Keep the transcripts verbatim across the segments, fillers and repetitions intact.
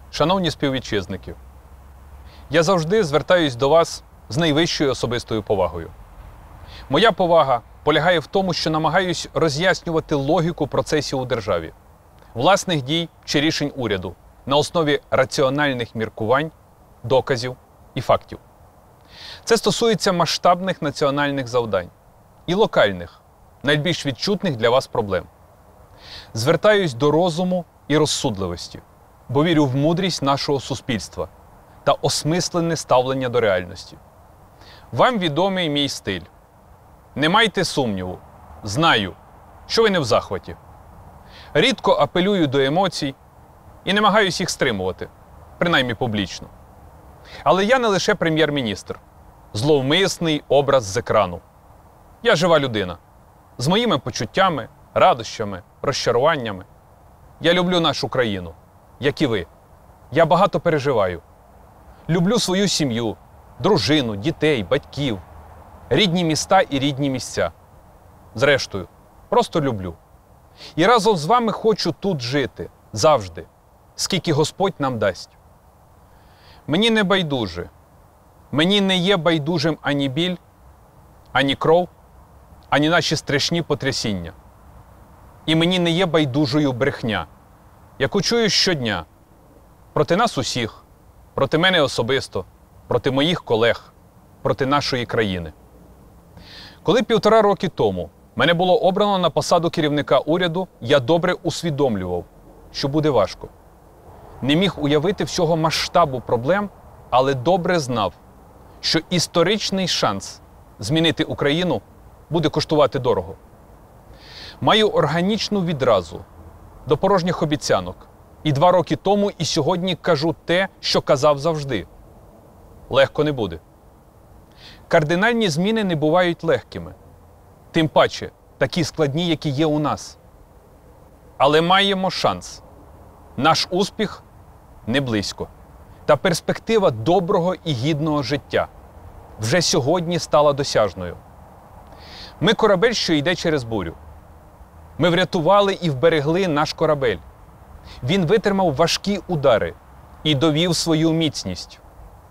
Шановні співвітчизники, я завжди звертаюсь до вас з найвищою особистою повагою. Моя повага полягає в тому, що намагаюсь роз'яснювати логіку процесів у державі, власних дій чи рішень уряду на основі раціональних міркувань, доказів і фактів. Це стосується масштабних національних завдань і локальних, найбільш відчутних для вас проблем. Звертаюсь до розуму і розсудливості, бо вірю в мудрість нашого суспільства та осмислене ставлення до реальності. Вам відомий мій стиль. Не майте сумніву, знаю, що ви не в захваті. Рідко апелюю до емоцій і намагаюсь їх стримувати, принаймні публічно. Але я не лише прем'єр-міністр, зловмисний образ з екрану. Я жива людина, з моїми почуттями, радощами, розчаруваннями. Я люблю нашу країну, як і ви. Я багато переживаю. Люблю свою сім'ю, дружину, дітей, батьків, рідні міста і рідні місця. Зрештою, просто люблю. І разом з вами хочу тут жити, завжди, скільки Господь нам дасть. Мені не байдуже, мені не є байдужим ані біль, ані кров, ані наші страшні потрясіння. І мені не є байдужою брехня, яку чую щодня проти нас усіх, проти мене особисто, проти моїх колег, проти нашої країни. Коли півтора роки тому мене було обрано на посаду керівника уряду, я добре усвідомлював, що буде важко. Не міг уявити всього масштабу проблем, але добре знав, що історичний шанс змінити Україну буде коштувати дорого. Маю органічну відразу до порожніх обіцянок. І два роки тому, і сьогодні кажу те, що казав завжди. Легко не буде. Кардинальні зміни не бувають легкими. Тим паче, такі складні, які є у нас. Але маємо шанс. Наш успіх не близько. Та перспектива доброго і гідного життя вже сьогодні стала досяжною. Ми корабель, що йде через бурю. Ми врятували і вберегли наш корабель. Він витримав важкі удари і довів свою міцність.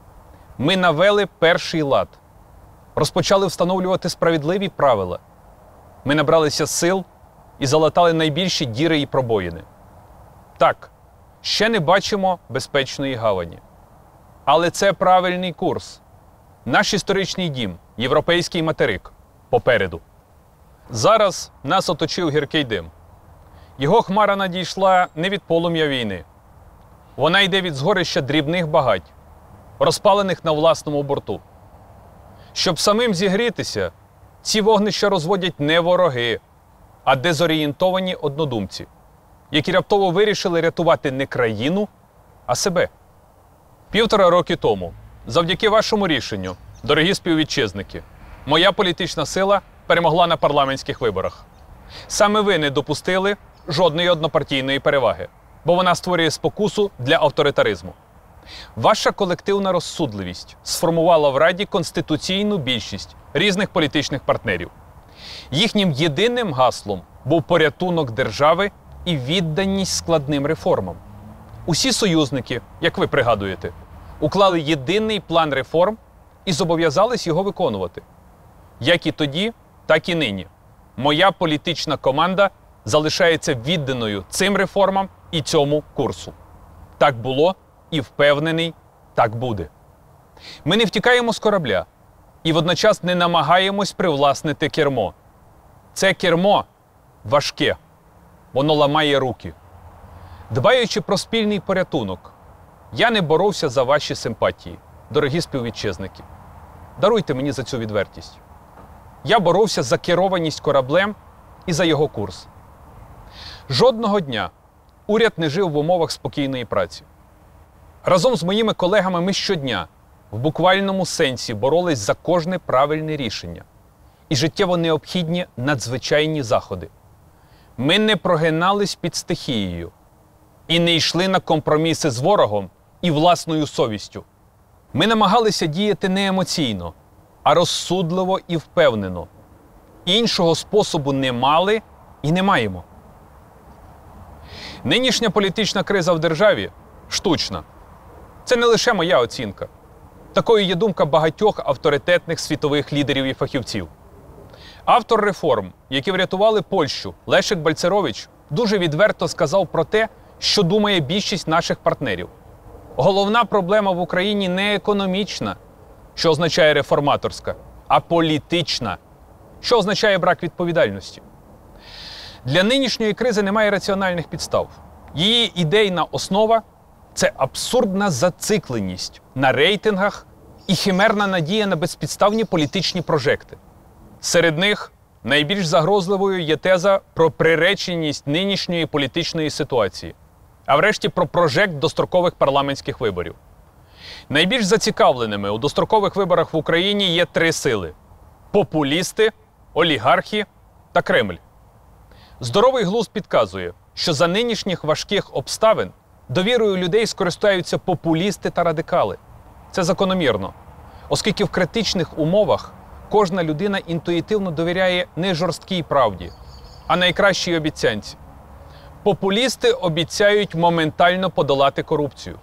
Ми навели перший лад, розпочали встановлювати справедливі правила. Ми набралися сил і залатали найбільші діри і пробоїни. Так, ще не бачимо безпечної гавані. Але це правильний курс. Наш історичний дім, європейський материк, попереду. Зараз нас оточив гіркий дим. Його хмара надійшла не від полум'я війни. Вона йде від згорища дрібних багать, розпалених на власному борту. Щоб самим зігрітися, ці вогнища розводять не вороги, а дезорієнтовані однодумці, які раптово вирішили рятувати не країну, а себе. Півтора роки тому, завдяки вашому рішенню, дорогі співвітчизники, моя політична сила перемогла на парламентських виборах. Саме ви не допустили жодної однопартійної переваги, бо вона створює спокусу для авторитаризму. Ваша колективна розсудливість сформувала в Раді конституційну більшість різних політичних партнерів. Їхнім єдиним гаслом був порятунок держави і відданість складним реформам. Усі союзники, як ви пригадуєте, уклали єдиний план реформ і зобов'язались його виконувати. Як і тоді, так і нині. Моя політична команда залишається відданою цим реформам і цьому курсу. Так було і, впевнений, так буде. Ми не втікаємо з корабля і водночас не намагаємось привласнити кермо. Це кермо важке, воно ламає руки. Дбаючи про спільний порятунок, я не боровся за ваші симпатії, дорогі співвітчизники. Даруйте мені за цю відвертість. Я боровся за керованість кораблем і за його курс. Жодного дня уряд не жив в умовах спокійної праці. Разом з моїми колегами ми щодня в буквальному сенсі боролись за кожне правильне рішення і життєво необхідні надзвичайні заходи. Ми не прогинались під стихією і не йшли на компроміси з ворогом і власною совістю. Ми намагалися діяти не емоційно, а розсудливо і впевнено. Іншого способу не мали і не маємо. Нинішня політична криза в державі штучна. Це не лише моя оцінка. Такою є думка багатьох авторитетних світових лідерів і фахівців. Автор реформ, які врятували Польщу, Лешек Бальцерович, дуже відверто сказав про те, що думає більшість наших партнерів. Головна проблема в Україні не економічна, що означає реформаторська, а політична, що означає брак відповідальності. Для нинішньої кризи немає раціональних підстав. Її ідейна основа – це абсурдна зацикленість на рейтингах і химерна надія на безпідставні політичні прожекти. Серед них найбільш загрозливою є теза про приреченість нинішньої політичної ситуації, а врешті про прожект дострокових парламентських виборів. Найбільш зацікавленими у дострокових виборах в Україні є три сили – популісти, олігархи та Кремль. Здоровий глузд підказує, що за нинішніх важких обставин довірою людей скористаються популісти та радикали. Це закономірно, оскільки в критичних умовах кожна людина інтуїтивно довіряє не жорсткій правді, а найкращій обіцянці. Популісти обіцяють моментально подолати корупцію.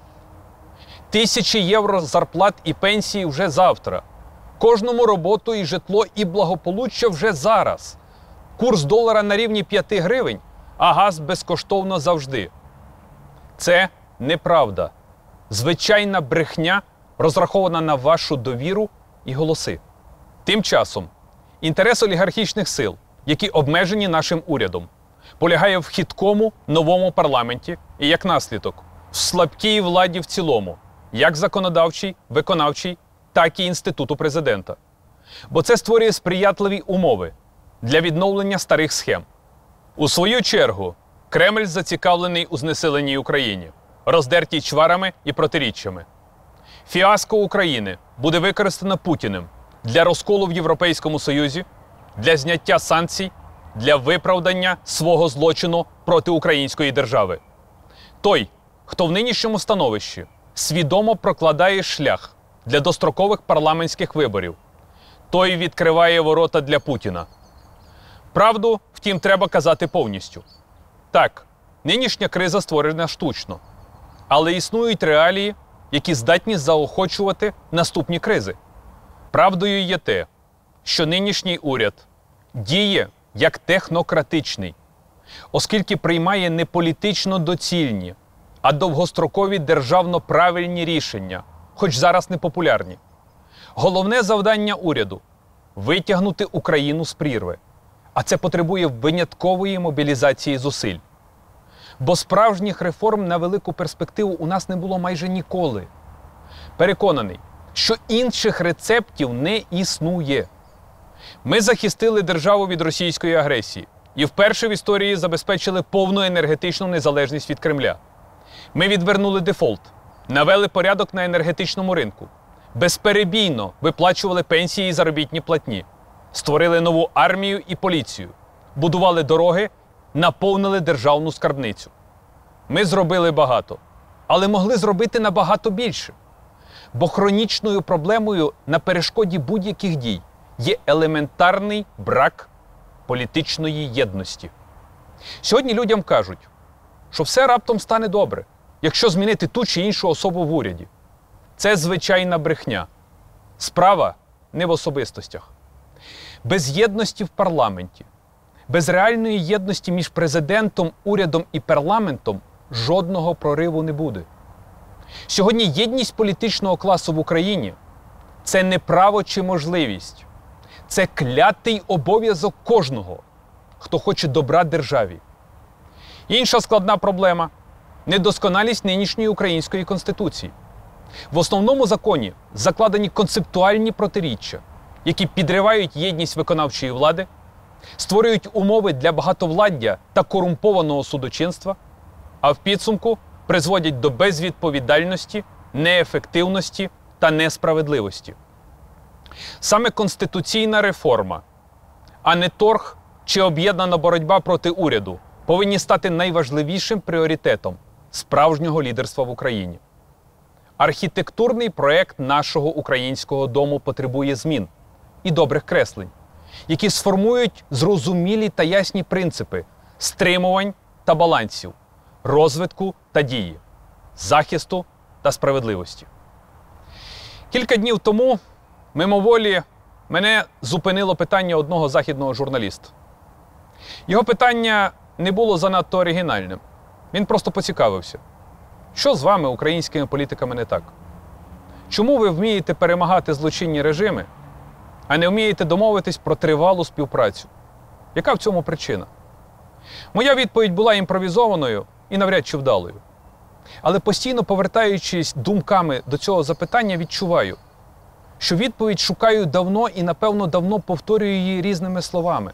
Тисячі євро зарплат і пенсії вже завтра. Кожному роботу і житло і благополуччя вже зараз. Курс долара на рівні п'яти гривень, а газ безкоштовно завжди. Це неправда. Звичайна брехня, розрахована на вашу довіру і голоси. Тим часом інтерес олігархічних сил, які обмежені нашим урядом, полягає в хиткому новому парламенті і, як наслідок, в слабкій владі в цілому, як законодавчій, виконавчій, так і інституту президента. Бо це створює сприятливі умови для відновлення старих схем. У свою чергу, Кремль зацікавлений у знесиленій Україні, роздертій чварами і протиріччями. Фіаско України буде використано Путіним для розколу в Європейському Союзі, для зняття санкцій, для виправдання свого злочину проти української держави. Той, хто в нинішньому становищі свідомо прокладає шлях для дострокових парламентських виборів, той відкриває ворота для Путіна. Правду, втім, треба казати повністю. Так, нинішня криза створена штучно, але існують реалії, які здатні заохочувати наступні кризи. Правдою є те, що нинішній уряд діє як технократичний, оскільки приймає не політично доцільні, а довгострокові державно правильні рішення, хоч зараз не популярні. Головне завдання уряду – витягнути Україну з прірви, а це потребує виняткової мобілізації зусиль. Бо справжніх реформ на велику перспективу у нас не було майже ніколи. Переконаний, що інших рецептів не існує. Ми захистили державу від російської агресії і вперше в історії забезпечили повну енергетичну незалежність від Кремля. Ми відвернули дефолт, навели порядок на енергетичному ринку, безперебійно виплачували пенсії і заробітні платні, створили нову армію і поліцію, будували дороги, наповнили державну скарбницю. Ми зробили багато, але могли зробити набагато більше. Бо хронічною проблемою на перешкоді будь-яких дій є елементарний брак політичної єдності. Сьогодні людям кажуть, що все раптом стане добре, якщо змінити ту чи іншу особу в уряді. Це звичайна брехня. Справа не в особистостях. Без єдності в парламенті, без реальної єдності між президентом, урядом і парламентом жодного прориву не буде. Сьогодні єдність політичного класу в Україні – це не право чи можливість. Це клятий обов'язок кожного, хто хоче добра державі. Інша складна проблема – недосконалість нинішньої української Конституції. В основному законі закладені концептуальні протиріччя, які підривають єдність виконавчої влади, створюють умови для багатовладдя та корумпованого судочинства, а в підсумку призводять до безвідповідальності, неефективності та несправедливості. Саме конституційна реформа, а не торг чи об'єднана боротьба проти уряду, повинні стати найважливішим пріоритетом справжнього лідерства в Україні. Архітектурний проект нашого українського дому потребує змін і добрих креслень, які сформують зрозумілі та ясні принципи стримувань та балансів, розвитку та дії. захисту та справедливості. Кілька днів тому мимоволі мене зупинило питання одного західного журналіста. Його питання не було занадто оригінальним. Він просто поцікавився. Що з вами, українськими політиками, не так? Чому ви вмієте перемагати злочинні режими, а не вмієте домовитись про тривалу співпрацю? Яка в цьому причина? Моя відповідь була імпровізованою і навряд чи вдалою. Але постійно повертаючись думками до цього запитання, відчуваю, що відповідь шукаю давно і, напевно, давно повторюю її різними словами.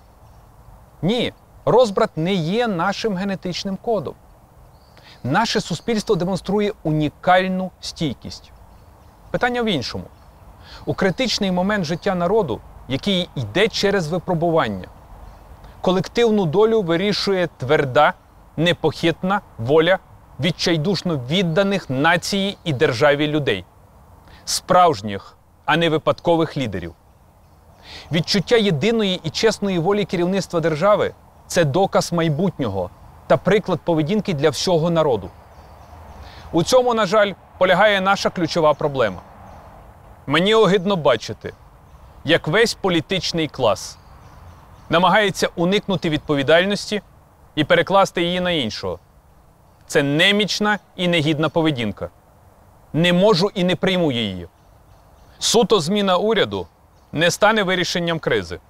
Ні, розбрат не є нашим генетичним кодом. Наше суспільство демонструє унікальну стійкість. Питання в іншому. У критичний момент життя народу, який йде через випробування, колективну долю вирішує тверда, непохитна воля відчайдушно відданих нації і державі людей. Справжніх, а не випадкових лідерів. Відчуття єдиної і чесної волі керівництва держави – це доказ майбутнього та приклад поведінки для всього народу. У цьому, на жаль, полягає наша ключова проблема. Мені огидно бачити, як весь політичний клас намагається уникнути відповідальності і перекласти її на іншого. Це немічна і негідна поведінка. Не можу і не прийму її. Суто зміна уряду не стане вирішенням кризи.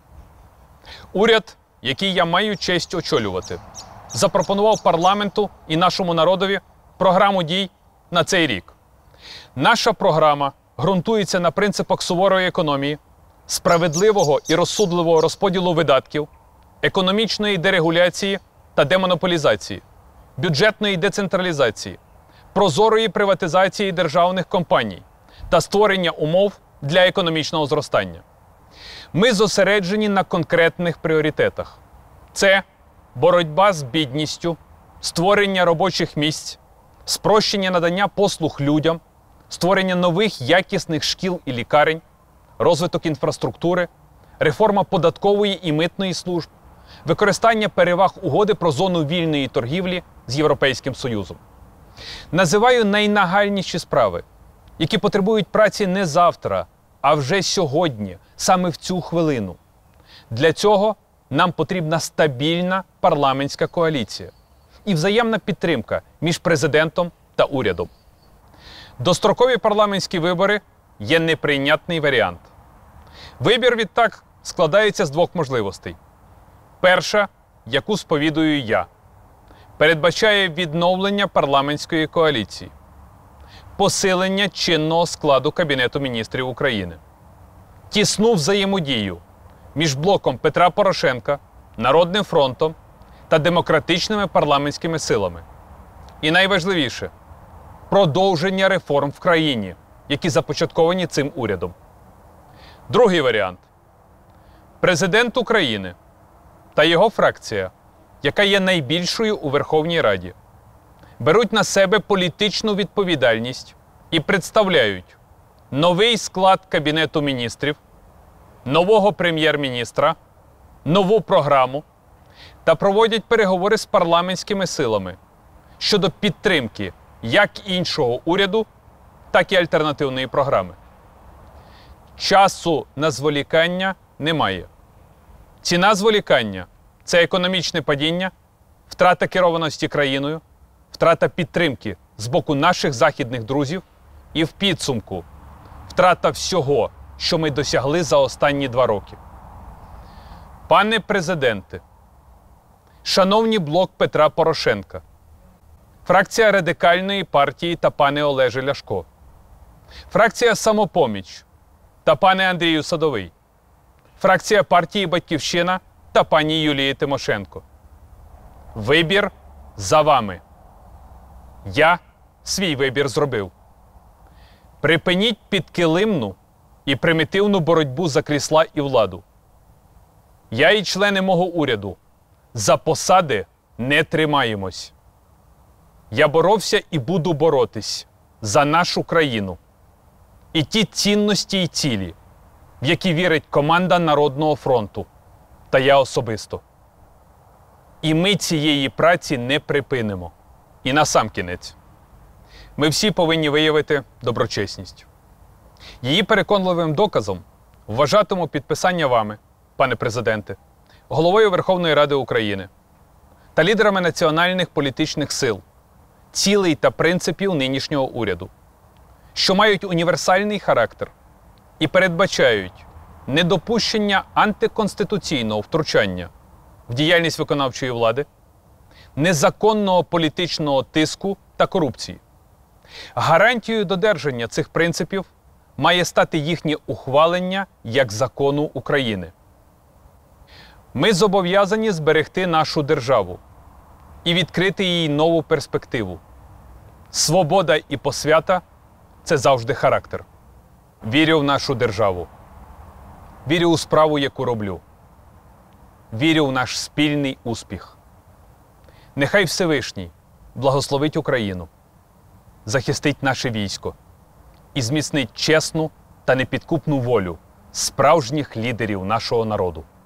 Уряд, який я маю честь очолювати, запропонував парламенту і нашому народові програму дій на цей рік. Наша програма ґрунтується на принципах суворої економії, справедливого і розсудливого розподілу видатків, економічної дерегуляції та демонополізації, бюджетної децентралізації, прозорої приватизації державних компаній та створення умов для економічного зростання. Ми зосереджені на конкретних пріоритетах. Це боротьба з бідністю, створення робочих місць, спрощення надання послуг людям, створення нових якісних шкіл і лікарень, розвиток інфраструктури, реформа податкової і митної служб, використання переваг угоди про зону вільної торгівлі з Європейським Союзом. Називаю найнагальніші справи, які потребують праці не завтра, а вже сьогодні, саме в цю хвилину. Для цього нам потрібна стабільна парламентська коаліція і взаємна підтримка між президентом та урядом. Дострокові парламентські вибори є неприйнятний варіант. Вибір, відтак, складається з двох можливостей. Перша, яку сповідую я, передбачає відновлення парламентської коаліції, посилення чинного складу Кабінету міністрів України, тісну взаємодію між блоком Петра Порошенка, Народним фронтом та демократичними парламентськими силами. І найважливіше – продовження реформ в країні, які започатковані цим урядом. Другий варіант. Президент України та його фракція, яка є найбільшою у Верховній Раді, беруть на себе політичну відповідальність і представляють новий склад Кабінету міністрів, нового прем'єр-міністра, нову програму та проводять переговори з парламентськими силами щодо підтримки як іншого уряду, так і альтернативної програми. Часу на зволікання немає. Ціна зволікання – це економічне падіння, втрата керованості країною, втрата підтримки з боку наших західних друзів і, в підсумку, втрата всього, що ми досягли за останні два роки. Пане президенте, шановні блок Петра Порошенка, фракція Радикальної партії та пане Олеже Ляшко, фракція Самопоміч та пане Андрію Садовий, фракція партії Батьківщина та пані Юлії Тимошенко. Вибір за вами. Я свій вибір зробив. Припиніть підкилимну і примітивну боротьбу за крісла і владу. Я і члени мого уряду за посади не тримаємось. Я боровся і буду боротись за нашу країну і ті цінності і цілі, в які вірить команда Народного фронту та я особисто. І ми цієї праці не припинимо. І насамкінець. Ми всі повинні виявити доброчесність. Її переконливим доказом вважатиму підписання вами, пане президенте, головою Верховної Ради України та лідерами національних політичних сил, цілей та принципів нинішнього уряду, що мають універсальний характер і передбачають недопущення антиконституційного втручання в діяльність виконавчої влади, незаконного політичного тиску та корупції. Гарантією додержання цих принципів має стати їхнє ухвалення як закону України. Ми зобов'язані зберегти нашу державу і відкрити їй нову перспективу. Свобода і посвята – це завжди характер. Вірю в нашу державу. Вірю у справу, яку роблю. Вірю в наш спільний успіх. Нехай Всевишній благословить Україну, захистить наше військо і зміцнить чесну та непідкупну волю справжніх лідерів нашого народу.